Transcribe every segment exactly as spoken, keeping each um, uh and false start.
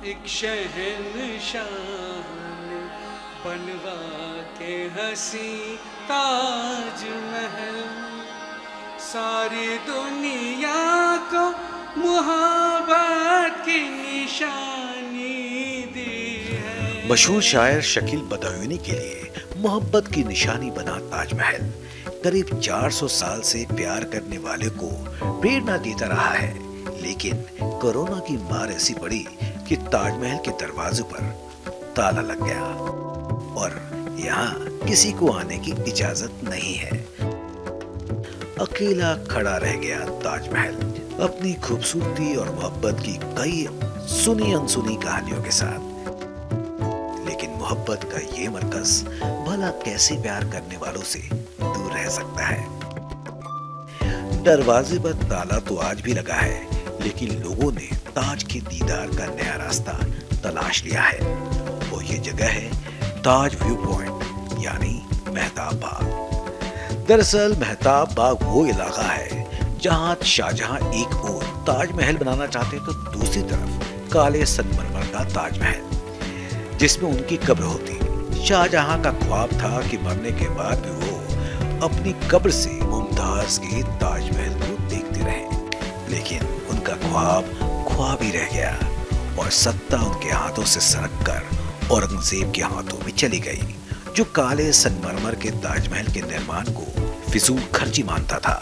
एक शहंशाह ने बनवा के हंसी ताजमहल, सारी दुनिया को मोहब्बत की निशानी दी है। मशहूर शायर शकील बदायूनी के लिए मोहब्बत की निशानी बना ताजमहल करीब चार सौ साल से प्यार करने वाले को प्रेरणा देता रहा है। लेकिन कोरोना की मार ऐसी पड़ी कि ताजमहल के दरवाजे पर ताला लग गया और यहाँ किसी को आने की इजाजत नहीं है। अकेला खड़ा रह गया ताजमहल अपनी खूबसूरती और मोहब्बत की कई सुनी अनसुनी कहानियों के साथ। लेकिन मोहब्बत का ये मरकज भला कैसे प्यार करने वालों से दूर रह सकता है। दरवाजे पर ताला तो आज भी लगा है, लेकिन लोगों ने ताज के दीदार का नया रास्ता तलाश लिया है। वो ये जगह है ताज व्यू पॉइंट यानी मेहताब बाग। दरअसल मेहताब बाग वो इलाका है जहां शाहजहां एक ओर ताजमहल बनाना चाहते तो दूसरी तरफ काले संगमरमर का ताजमहल जिसमें उनकी कब्र होती। शाहजहां का ख्वाब था कि मरने के बाद भी वो अपनी कब्र से मुमताज के ताजमहल को देखते रहे। लेकिन उनका ख्वाब ख्वाब ही रह गया और सत्ता उनके हाथों से सरक कर औरंगजेब के हाथों में चली गई, जो काले संगमरमर के ताजमहल के निर्माण को फिजूल खर्ची मानता था।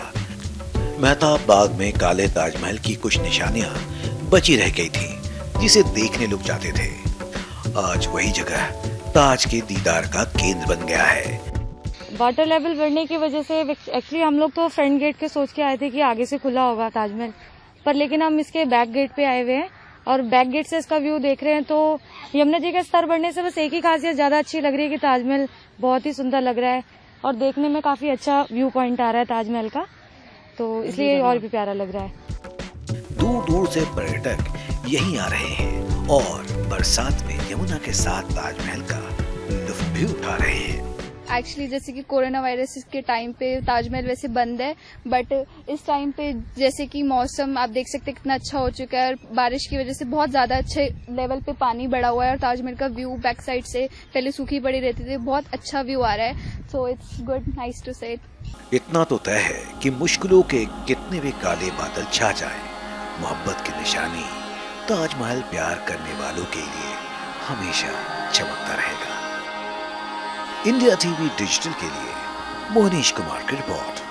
मेहताब बाग में काले ताजमहल की कुछ निशानियां बची रह गई थी जिसे देखने लोग जाते थे। आज वही जगह ताज के दीदार का केंद्र बन गया है। वाटर लेवल बढ़ने की वजह से एक्चुअली हम लोग तो फ्रंट गेट के सोच के आए थे कि आगे से खुला होगा ताजमहल, पर लेकिन हम इसके बैक गेट पे आए हुए हैं और बैक गेट से इसका व्यू देख रहे हैं तो यमुना जी का स्तर बढ़ने से बस एक ही खासियत ज्यादा अच्छी लग रही है कि ताजमहल बहुत ही सुंदर लग रहा है और देखने में काफी अच्छा व्यू पॉइंट आ रहा है ताजमहल का, तो इसलिए और भी प्यारा लग रहा है। दूर दूर से पर्यटक यहीं आ रहे हैं और बरसात में यमुना के साथ ताजमहल का लुत्फ भी उठा रहे हैं। एक्चुअली जैसे कि कोरोना वायरस के टाइम पे ताजमहल वैसे बंद है, बट इस टाइम पे जैसे कि मौसम आप देख सकते हैं कितना अच्छा हो चुका है और बारिश की वजह से बहुत ज्यादा अच्छे लेवल पे पानी बढ़ा हुआ है और ताजमहल का व्यू बैक साइड से पहले सूखी पड़ी रहती थी, बहुत अच्छा व्यू आ रहा है। So it's good, nice to say it. इतना तो तय है कि मुश्किलों के कितने भी काले बादल छा जाएं, मोहब्बत की निशानी ताजमहल प्यार करने वालों के लिए हमेशा चमकता रहेगा। इंडिया टीवी डिजिटल के लिए मोहनीश कुमार की रिपोर्ट।